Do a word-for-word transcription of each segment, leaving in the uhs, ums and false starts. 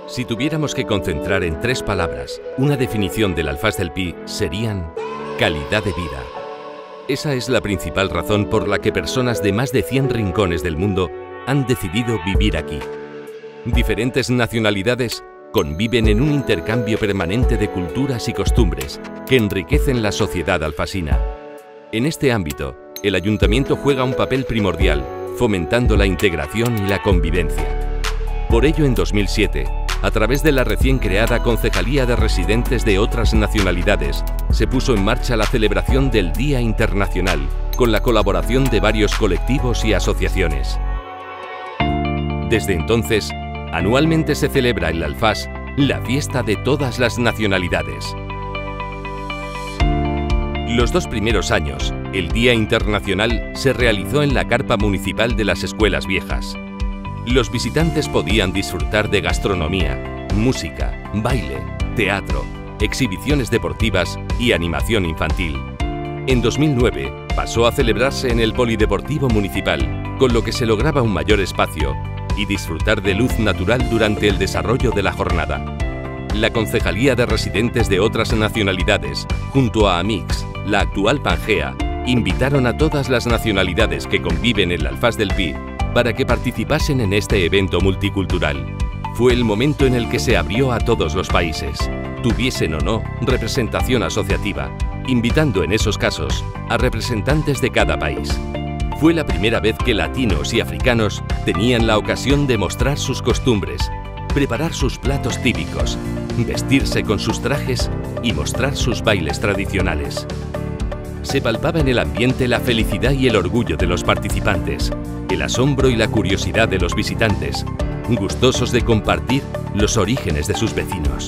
Si tuviéramos que concentrar en tres palabras una definición del Alfaz del Pi, serían calidad de vida. Esa es la principal razón por la que personas de más de cien rincones del mundo han decidido vivir aquí. Diferentes nacionalidades conviven en un intercambio permanente de culturas y costumbres que enriquecen la sociedad alfasina. En este ámbito, el Ayuntamiento juega un papel primordial, fomentando la integración y la convivencia. Por ello, en dos mil siete, a través de la recién creada Concejalía de Residentes de otras nacionalidades, se puso en marcha la celebración del Día Internacional, con la colaboración de varios colectivos y asociaciones. Desde entonces, anualmente se celebra en la Alfaz la fiesta de todas las nacionalidades. Los dos primeros años, el Día Internacional se realizó en la carpa municipal de las Escuelas Viejas. Los visitantes podían disfrutar de gastronomía, música, baile, teatro, exhibiciones deportivas y animación infantil. En dos mil nueve pasó a celebrarse en el Polideportivo Municipal, con lo que se lograba un mayor espacio y disfrutar de luz natural durante el desarrollo de la jornada. La Concejalía de Residentes de otras nacionalidades, junto a Amix, la actual Pangea, invitaron a todas las nacionalidades que conviven en el Alfaz del Pi para que participasen en este evento multicultural. Fue el momento en el que se abrió a todos los países, tuviesen o no representación asociativa, invitando en esos casos a representantes de cada país. Fue la primera vez que latinos y africanos tenían la ocasión de mostrar sus costumbres, preparar sus platos típicos, vestirse con sus trajes y mostrar sus bailes tradicionales. Se palpaba en el ambiente la felicidad y el orgullo de los participantes, el asombro y la curiosidad de los visitantes, gustosos de compartir los orígenes de sus vecinos.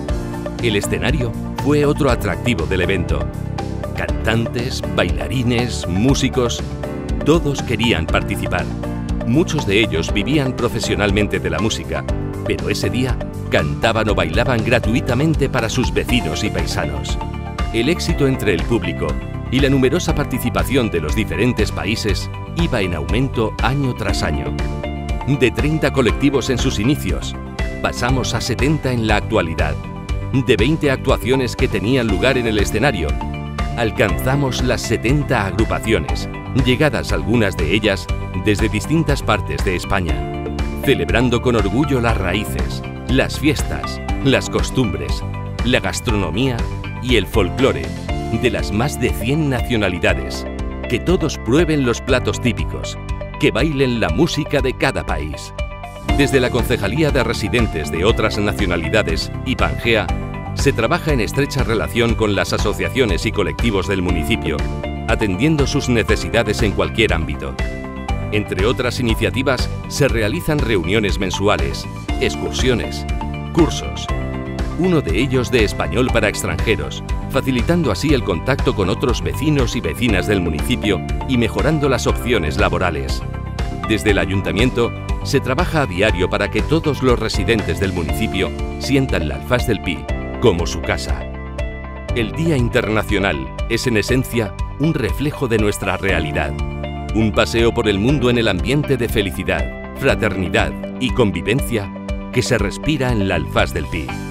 El escenario fue otro atractivo del evento. Cantantes, bailarines, músicos, todos querían participar. Muchos de ellos vivían profesionalmente de la música, pero ese día cantaban o bailaban gratuitamente para sus vecinos y paisanos. El éxito entre el público y la numerosa participación de los diferentes países iba en aumento año tras año. De treinta colectivos en sus inicios, pasamos a setenta en la actualidad. De veinte actuaciones que tenían lugar en el escenario, alcanzamos las setenta agrupaciones, llegadas algunas de ellas desde distintas partes de España, celebrando con orgullo las raíces, las fiestas, las costumbres, la gastronomía y el folclore de las más de cien nacionalidades. Que todos prueben los platos típicos, que bailen la música de cada país. Desde la Concejalía de Residentes de otras nacionalidades y Pangea, se trabaja en estrecha relación con las asociaciones y colectivos del municipio, atendiendo sus necesidades en cualquier ámbito. Entre otras iniciativas, se realizan reuniones mensuales, excursiones, cursos, uno de ellos de español para extranjeros, facilitando así el contacto con otros vecinos y vecinas del municipio y mejorando las opciones laborales. Desde el Ayuntamiento, se trabaja a diario para que todos los residentes del municipio sientan la Alfaz del Pi como su casa. El Día Internacional es en esencia un reflejo de nuestra realidad, un paseo por el mundo en el ambiente de felicidad, fraternidad y convivencia que se respira en la Alfaz del Pi.